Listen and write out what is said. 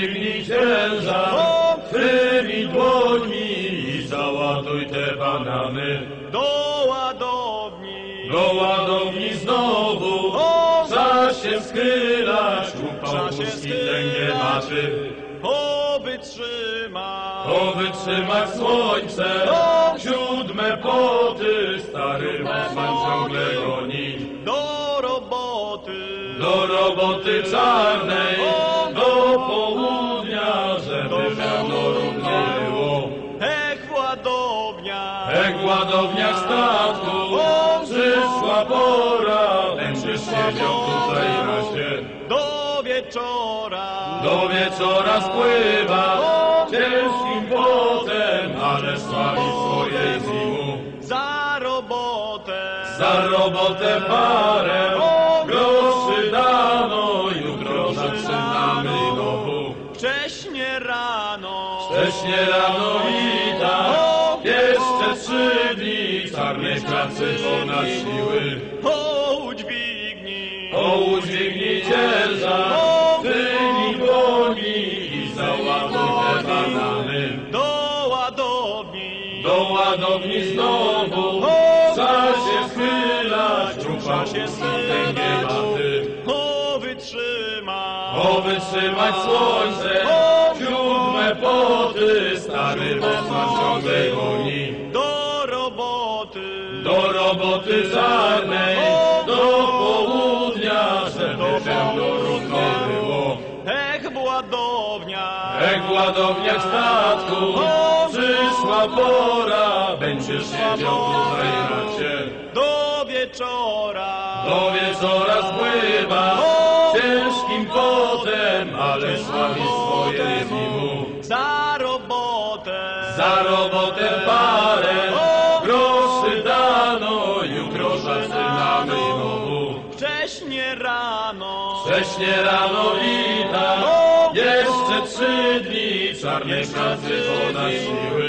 udźwignij ciężar twymi dłońmi i załaduj te banany. Do ładowni znowu, czas się schylać, upał puszki tęgiematy. Wytrzymać słońce, siódme poty, stary Bosman ciągle goni. Do roboty czarnej, do południa, żeby pełno równo było. Jak w ładowniach statku, przyszła pora, będziesz siedział tutaj na się. Do wieczora spływa, ciężkim potem, ale sławi swoje zimu. Za robotę parę, groszy dano, jutro zaczynamy znowu. Wcześnie rano i tak, jeszcze 3 dni czarnej pracy ponad siły. Udźwignij ciężar tymi dłoni i załaduj te banany. Do ładowni znowu, czas się schylać, upał puszki tęgiematy. Wytrzymać słońce, siódme poty, stary Bosman ciągle goni. Do roboty czarnej, do południa, żeby pełno równo było. Jak w ładowniach statku, przyszła pora, będziesz siedział tutaj na się. Do wieczora spływa, ciężkim potem, ale sławi swoje zimu. Za robotę parę, groszy dano, jutro zaczynamy znowu. Wcześnie rano i tak, jeszcze 3 dni czarnej pracy ponad siły.